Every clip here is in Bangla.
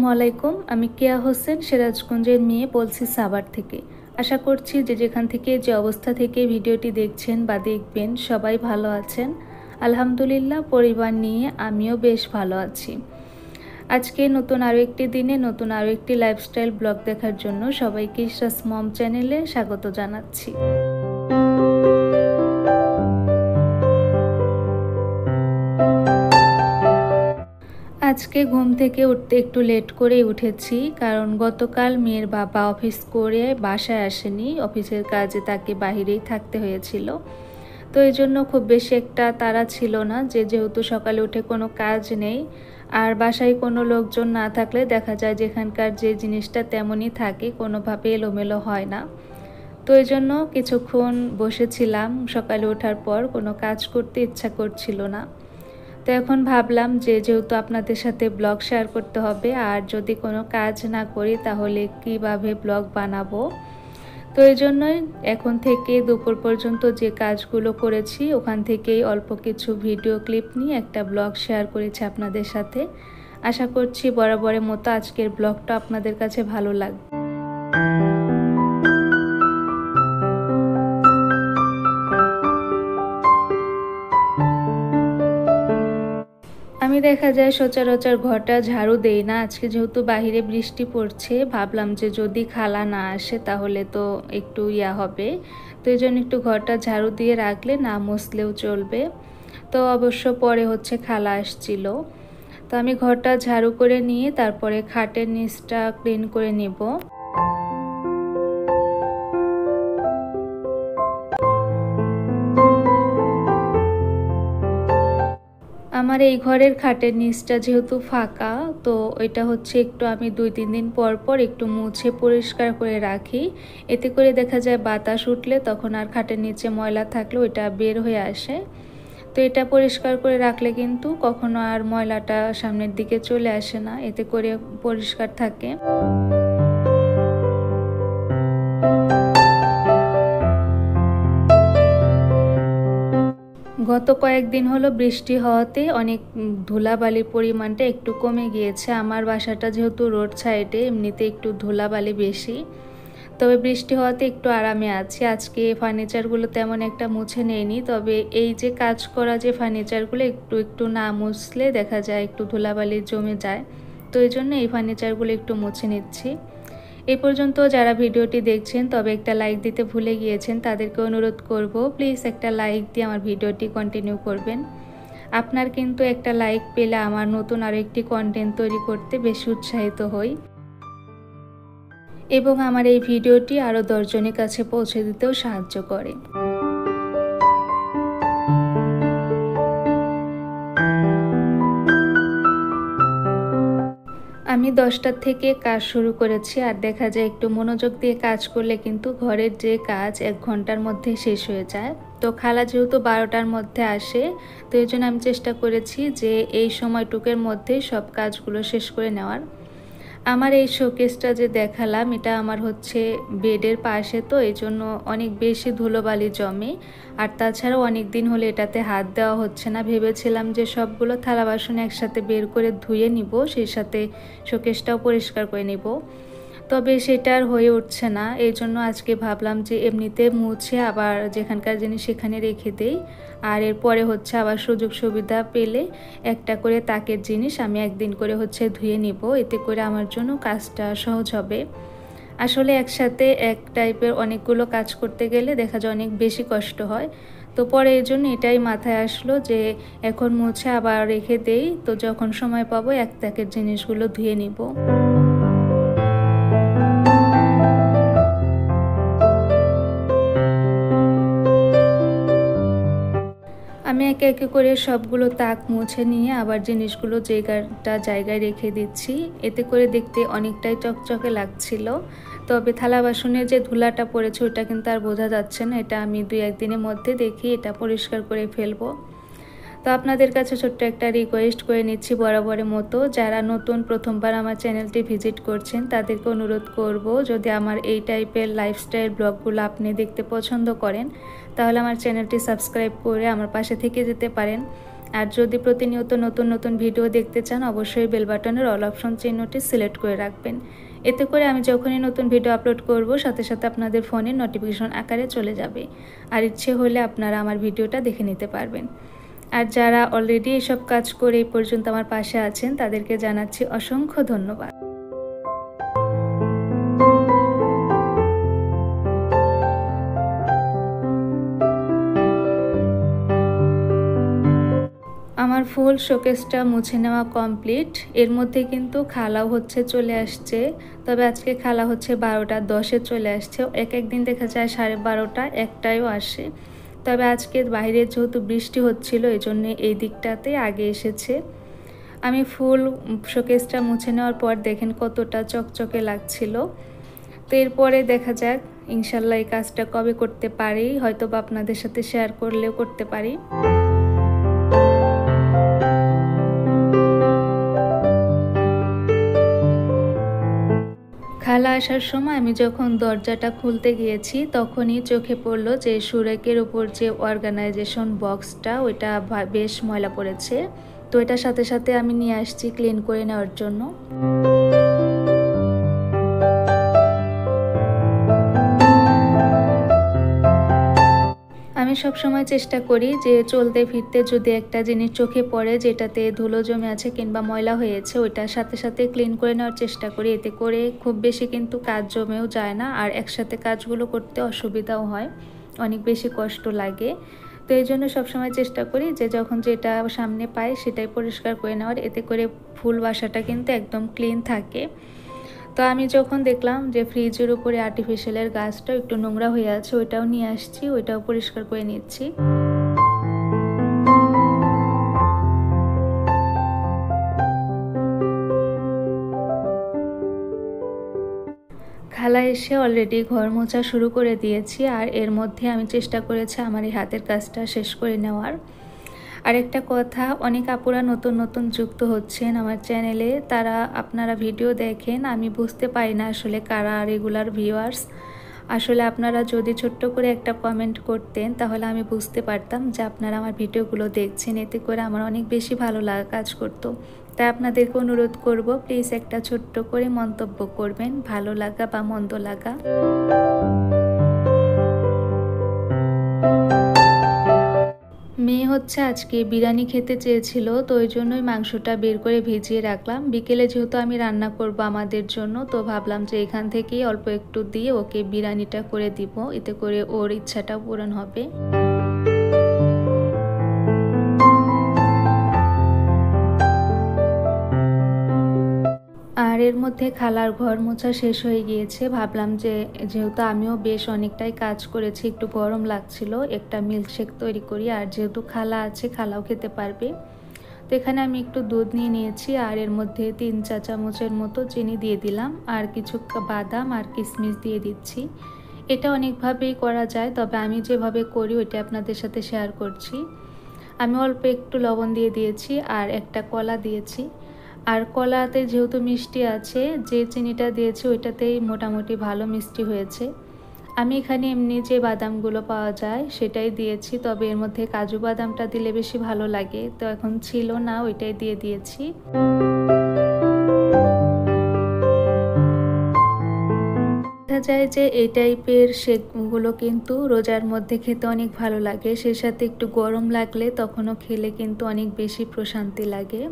আসসালামু আলাইকুম। আমি কেয়া হোসেন, সিরাজগঞ্জের মেয়ে বলছি সাভার থেকে। আশা করছি যে যেখান থেকে যে অবস্থা থেকে ভিডিওটি দেখছেন বা দেখবেন সবাই ভালো আছেন। আলহামদুলিল্লাহ, পরিবার নিয়ে আমিও বেশ ভালো আছি। আজকে নতুন আরও একটি দিনে নতুন আরও একটি লাইফস্টাইল ব্লগ দেখার জন্য সবাইকে ইশরাস মম চ্যানেলে স্বাগত জানাচ্ছি। আজকে ঘুম থেকে উঠতে একটু লেট করেই উঠেছি, কারণ গতকাল মেয়ের বাবা অফিস করে বাসায় আসেনি, অফিসের কাজে তাকে বাহিরেই থাকতে হয়েছিল। তো এই জন্য খুব বেশি একটা তাড়া ছিল না, যেহেতু সকালে উঠে কোনো কাজ নেই আর বাসায় কোনো লোকজন না থাকলে দেখা যায় যেখানকার যে জিনিসটা তেমনই থাকে, কোনোভাবে এলোমেলো হয় না। তো এই জন্য কিছুক্ষণ বসেছিলাম, সকালে ওঠার পর কোনো কাজ করতে ইচ্ছা করছিল না। তো এখন ভাবলাম যেহেতু আপনাদের সাথে ব্লগ শেয়ার করতে হবে, আর যদি কোনো কাজ না করি তাহলে কিভাবে ব্লগ বানাবো। তো এই জন্যই এখন থেকে দুপুর পর্যন্ত যে কাজগুলো করেছি ওখান থেকেই অল্প কিছু ভিডিও ক্লিপ নিয়ে একটা ব্লগ শেয়ার করেছি আপনাদের সাথে। আশা করছি বরাবরের মতো আজকের ব্লগটা আপনাদের কাছে ভালো লাগবে। আমি দেখা যায় সচরাচর ঘরটা ঝাড়ু দেই না। আজকে যেহেতু বাহিরে বৃষ্টি পড়ছে, ভাবলাম যে যদি খালা না আসে তাহলে তো একটু হবে, তো এই জন্য একটু ঘরটা ঝাড়ু দিয়ে রাখলে না মুছলেও চলবে। তো অবশ্য পরে খালা আসছিল, তো আমি ঘরটা ঝাড়ু করে নিয়ে তারপরে খাটের নিচটা ক্লিন করে নেব। আমার এই ঘরের খাটের নিচটা যেহেতু ফাঁকা, তো এটা একটু আমি 2-3 দিন পর পর একটু মুছে পরিষ্কার করে রাখি। এতে করে দেখা যায় বাতাস উঠলে তখন আর খাটের নিচে ময়লা থাকলে ওইটা বের হয়ে আসে। তো এটা পরিষ্কার করে রাখলে কিন্তু কখনো আর ময়লাটা সামনের দিকে চলে আসে না, এতে করে পরিষ্কার থাকে। গত কয়েকদিন হলো বৃষ্টি হওয়াতে অনেক ধুলাবালির পরিমাণটা একটু কমে গিয়েছে। আমার বাসাটা যেহেতু রোড সাইডে, এমনিতে একটু ধুলাবালি বেশি, তবে বৃষ্টি হওয়াতে একটু আরামে আছি। আজকে ফার্নিচারগুলো তেমন একটা মুছে নেইনি, তবে এই যে কাজ করা যে ফার্নিচারগুলো একটু না মুছলে দেখা যায় একটু ধুলাবালি জমে যায়, তো এই জন্য এই ফার্নিচারগুলো একটু মুছে নিচ্ছি। এই পর্যন্ত যারা ভিডিওটি দেখছেন তবে একটা লাইক দিতে ভুলে গিয়েছেন, তাদেরকে অনুরোধ করব প্লিজ একটা লাইক দিয়ে আমার ভিডিওটি কন্টিনিউ করবেন। আপনার কিন্তু একটা লাইক পেলে আমার নতুন আরও একটি কন্টেন্ট তৈরি করতে বেশি উৎসাহিত হই এবং আমার এই ভিডিওটি আরও 10 জনের কাছে পৌঁছে দিতেও সাহায্য করে। আমি 10টার থেকে কাজ শুরু করেছি, আর দেখা যায় একটু মনোযোগ দিয়ে কাজ করলে কিন্তু ঘরের যে কাজ 1 ঘন্টার মধ্যে শেষ হয়ে যায়। তো খালা যেহেতু 12টার মধ্যে আসে, তো এই জন্য আমি চেষ্টা করেছি যে এই সময়টুকের মধ্যে সব কাজগুলো শেষ করে নেওয়ার। আমার এই শোকেসটা যে দেখালাম, এটা আমার বেডের পাশে, তো এই জন্য অনেক বেশি ধুলোবালি জমে, আর তাছাড়াও অনেক দিন হলে এটাতে হাত দেওয়া হচ্ছে না। ভেবেছিলাম যে সবগুলো থালা বাসন একসাথে বের করে ধুয়ে নিব, সেই সাথে শোকেসটাও পরিষ্কার করে নিব, তবে সেটা আর হয়ে উঠছে না। এই জন্য আজকে ভাবলাম যে এমনিতে মুছে আবার যেখানকার জিনিস সেখানে রেখে দেই, আর এরপরে আবার সুযোগ সুবিধা পেলে একটা করে তাকের জিনিস আমি একদিন করে ধুয়ে নিব, এতে করে আমার জন্য কাজটা সহজ হবে। আসলে একসাথে এক টাইপের অনেকগুলো কাজ করতে গেলে দেখা যায় অনেক বেশি কষ্ট হয়। তো পরে এই জন্য এটাই মাথায় আসলো যে এখন মুছে আবার রেখে দেই, তো যখন সময় পাবো এক তাকের জিনিসগুলো ধুয়ে নিব। আমি একে একে করে সবগুলো তাক মুছে নিয়ে আবার জিনিসগুলো জায়গায় রেখে দিচ্ছি, এতে করে দেখতে অনেকটাই চকচকে লাগছিল। তবে থালা বাসনের যে ধুলাটা পড়েছে ওটা কিন্তু আর বোঝা যাচ্ছে না, এটা আমি 2-1 দিনের মধ্যে দেখি এটা পরিষ্কার করে ফেলবো। তো আপনাদের কাছে ছোট্ট একটা রিকোয়েস্ট করে নিচ্ছি বরাবরের মতো, যারা নতুন প্রথমবার আমার চ্যানেলটি ভিজিট করছেন তাদেরকে অনুরোধ করব, যদি আমার এই টাইপের লাইফস্টাইল ব্লগগুলো আপনি দেখতে পছন্দ করেন তাহলে আমার চ্যানেলটি সাবস্ক্রাইব করে আমার পাশে থেকে যেতে পারেন। আর যদি প্রতিনিয়ত নতুন নতুন ভিডিও দেখতে চান অবশ্যই বেল বাটনের অল অপশন চিহ্নটি সিলেক্ট করে রাখবেন। এতে করে আমি যখনই নতুন ভিডিও আপলোড করব সাথে সাথে আপনাদের ফোনে নোটিফিকেশন আকারে চলে যাবে, আর ইচ্ছে হলে আপনারা আমার ভিডিওটা দেখে নিতে পারবেন। আর যারা অলরেডি এসব কাজ করে এই পর্যন্ত আমার পাশে আছেন তাদেরকে জানাচ্ছি অসংখ্য ধন্যবাদ। আমার ফুল শোকেসটা মুছে নেওয়া কমপ্লিট। এর মধ্যে কিন্তু খালাও হচ্ছে চলে আসছে, তবে আজকে খালা হচ্ছে 12টা 10-এ চলে আসছে। এক একদিন দেখা যায় 12:30 1টায়ও আসে, তবে আজকে বাইরে যেহেতু বৃষ্টি হচ্ছিল এই জন্য এই দিকটাতে আগে এসেছে। আমি ফুল শোকেসটা মুছে নেওয়ার পর দেখেন কতটা চকচকে লাগছিল। তো এরপরে দেখা যাক ইনশাল্লাহ এই কাজটা কবে করতে পারি, হয়তো বা আপনাদের সাথে শেয়ার করলেও করতে পারি। খালা আসার সময় আমি যখন দরজাটা খুলতে গিয়েছি তখনই চোখে পড়লো যে সুরেকের উপর যে অর্গানাইজেশন বক্সটা ওইটা বেশ ময়লা পড়েছে। তো এটার সাথে সাথে আমি নিয়ে আসছি ক্লিন করে নেওয়ার জন্য। আমি সবসময় চেষ্টা করি যে চলতে ফিরতে যদি একটা জিনিস চোখে পড়ে যেটাতে ধুলো জমে আছে কিংবা ময়লা হয়েছে ওইটার সাথে সাথে ক্লিন করে নেওয়ার চেষ্টা করি। এতে করে খুব বেশি কিন্তু কাজ জমেও যায় না, আর একসাথে কাজগুলো করতে অসুবিধাও হয়, অনেক বেশি কষ্ট লাগে। তো এই জন্য সবসময় চেষ্টা করি যে যখন যেটা সামনে পাই সেটাই পরিষ্কার করে নেওয়ার, এতে করে ফুল বাসাটা কিন্তু একদম ক্লিন থাকে। তো আমি যখন দেখলাম যে ফ্রিজের উপরে আর্টিফিশিয়ালের গাছটা একটু নোংরা হয়ে আছে ওইটাও নিয়ে আসছি, ওইটাও পরিষ্কার করে নিচ্ছি। খালা এসে অলরেডি ঘর মোছা শুরু করে দিয়েছি, আর এর মধ্যে আমি চেষ্টা করেছি আমার এই হাতের কাজটা শেষ করে নেওয়ার। আর একটা কথা, অনেক আপুরা নতুন নতুন যুক্ত হচ্ছেন আমার চ্যানেলে, আপনারা ভিডিও দেখেন, আমি বুঝতে পারি না আসলে কারা রেগুলার ভিউয়ার্স। আসলে আপনারা যদি ছোট্ট করে একটা কমেন্ট করতেন তাহলে আমি বুঝতে পারতাম যে আপনারা আমার ভিডিওগুলো দেখছেন, এতে করে আমার অনেক বেশি ভালো লাগা কাজ করতো। তাই আপনাদেরকে অনুরোধ করব প্লিজ একটা ছোট্ট করে মন্তব্য করবেন, ভালো লাগা বা মন্দ লাগা। মেয়ে হচ্ছে আজকে বিরিয়ানি খেতে চেয়েছিল, তো ওই জন্যই মাংসটা বের করে ভিজিয়ে রাখলাম। বিকেলে যেহেতু আমি রান্না করব আমাদের জন্য, তো ভাবলাম যে এখান থেকেই অল্প একটু দিয়ে ওকে বিরিয়ানিটা করে দিব, এতে করে ওর ইচ্ছাটাও পূরণ হবে। আর এর মধ্যে খালার ঘর মোছা শেষ হয়ে গিয়েছে। ভাবলাম যে যেহেতু আমিও বেশ অনেকটাই কাজ করেছি, একটু গরম লাগছিল, একটা মিল্কশেক তৈরি করি, আর যেহেতু খালা আছে খালাও খেতে পারবে। তো এখানে আমি একটু দুধ নিয়ে নিয়েছি, আর এর মধ্যে 3 চা চামচের মতো চিনি দিয়ে দিলাম, আর কিছু বাদাম আর কিশমিশ দিয়ে দিচ্ছি। এটা অনেকভাবেই করা যায়, তবে আমি যেভাবে করি ওইটা আপনাদের সাথে শেয়ার করছি। আমি অল্প একটু লবণ দিয়ে দিয়েছি, আর একটা কলা দিয়েছি। আর কলাতে যেহেতু মিষ্টি আছে, যে চিনিটা দিয়েছি ওইটাতেই মোটামুটি ভালো মিষ্টি হয়েছে। আমি এখানে এমনি যে বাদামগুলো পাওয়া যায় সেটাই দিয়েছি, তবে এর মধ্যে কাজু বাদামটা দিলে বেশি ভালো লাগে, তো এখন ছিল না ওইটাই দিয়ে দিয়েছি। দেখা যায় যে এই টাইপের শেকগুলো কিন্তু রোজার মধ্যে খেতে অনেক ভালো লাগে, সেই সাথে একটু গরম লাগলে তখনও খেলে কিন্তু অনেক বেশি প্রশান্তি লাগে।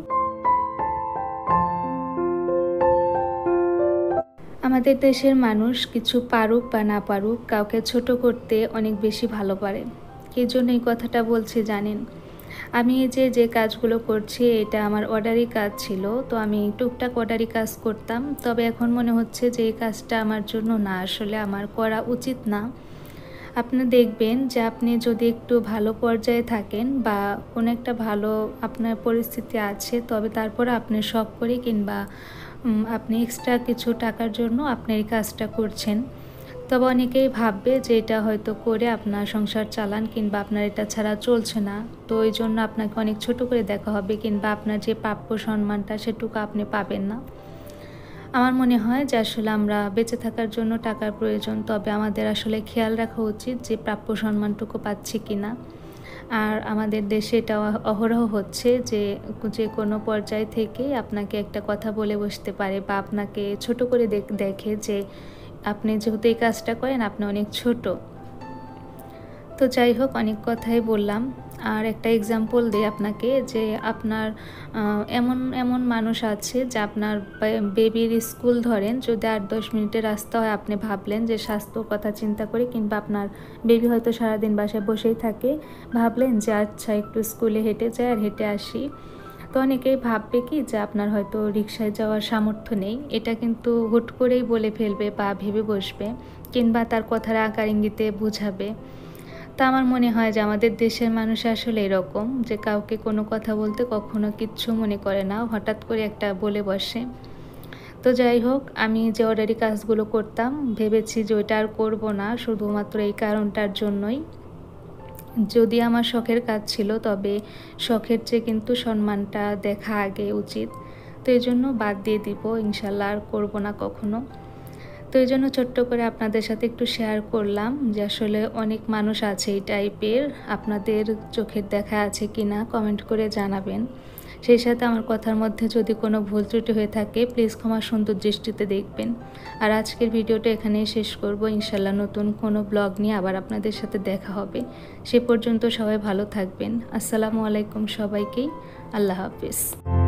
আমাদের দেশের মানুষ কিছু পারুক বা না পারুক কাউকে ছোট করতে অনেক বেশি ভালো পারে। কী জন্য এই কথাটা বলছি জানেন? আমি যে কাজগুলো করছি এটা আমার অর্ডারি কাজ ছিল, তো আমি টুকটাক অর্ডারি কাজ করতাম, তবে এখন মনে হচ্ছে যে এই কাজটা আমার জন্য না, আসলে আমার করা উচিত না। আপনি দেখবেন যে আপনি যদি একটু ভালো পর্যায়ে থাকেন বা কোনো একটা ভালো আপনার পরিস্থিতি আছে, তবে তারপর আপনি শখ করে কিংবা আপনি এক্সট্রা কিছু টাকার জন্য আপনি এই কাজটা করছেন, তবে অনেকেই ভাববে যে এটা হয়তো করে আপনার সংসার চালান কিংবা আপনার এটা ছাড়া চলছে না, তো ওই জন্য আপনাকে অনেক ছোট করে দেখা হবে কিংবা আপনার যে প্রাপ্য সম্মানটা সেটুকু আপনি পাবেন না। আমার মনে হয় যে আসলে আমরা বেঁচে থাকার জন্য টাকার প্রয়োজন, তবে আমাদের আসলে খেয়াল রাখা উচিত যে প্রাপ্য সম্মানটুকু পাচ্ছি কিনা। আর আমাদের দেশে এটা অহরহ হচ্ছে যে যে কোনো পর্যায় থেকে আপনাকে একটা কথা বলে বসতে পারে বা আপনাকে ছোট করে দেখে যে আপনি যেহেতু এই কাজটা করেন আপনি অনেক ছোট। তো যাই হোক, অনেক কথাই বললাম। আর একটা এক্সাম্পল দিই আপনাকে যে আপনার এমন এমন মানুষ আছে যে আপনার বেবির স্কুল ধরেন যদি 8-10 মিনিটের রাস্তা হয়, আপনি ভাবলেন যে স্বাস্থ্যর কথা চিন্তা করে, কিংবা আপনার বেবি হয়তো সারাদিন বাসায় বসেই থাকে, ভাবলেন যে আচ্ছা একটু স্কুলে হেঁটে যাই আর হেঁটে আসি। তো অনেকেই ভাববে কি যে আপনার হয়তো রিকশায় যাওয়ার সামর্থ্য নেই, এটা কিন্তু হুট করেই বলে ফেলবে বা ভেবে বসবে, কিংবা তার কথার আকার ইঙ্গিতে বুঝাবে। তা আমার মনে হয় যে আমাদের দেশের মানুষ আসলে এরকম যে কাউকে কোনো কথা বলতে কখনো কিচ্ছু মনে করে না, হঠাৎ করে একটা বলে বসে। তো যাই হোক, আমি যে অর্ডারি কাজগুলো করতাম ভেবেছি যে ওইটা আর করবো না, শুধুমাত্র এই কারণটার জন্যই। যদি আমার শখের কাজ ছিল, তবে শখের চেয়ে কিন্তু সম্মানটা দেখা আগে উচিত। তো এই জন্য বাদ দিয়ে দিব, ইনশাল্লাহ আর করবো না কখনো। তো এই জন্য ছোট্ট করে আপনাদের সাথে একটু শেয়ার করলাম যে আসলে অনেক মানুষ আছে এই টাইপের। আপনাদের চোখের দেখা আছে কি না কমেন্ট করে জানাবেন। সেই সাথে আমার কথার মধ্যে যদি কোনো ভুল ত্রুটি হয়ে থাকে প্লিজ ক্ষমা সুন্দর দৃষ্টিতে দেখবেন। আর আজকের ভিডিওটা এখানেই শেষ করব। ইনশাল্লাহ নতুন কোনো ব্লগ নিয়ে আবার আপনাদের সাথে দেখা হবে। সে পর্যন্ত সবাই ভালো থাকবেন। আসসালামু আলাইকুম সবাইকেই। আল্লাহ হাফিজ।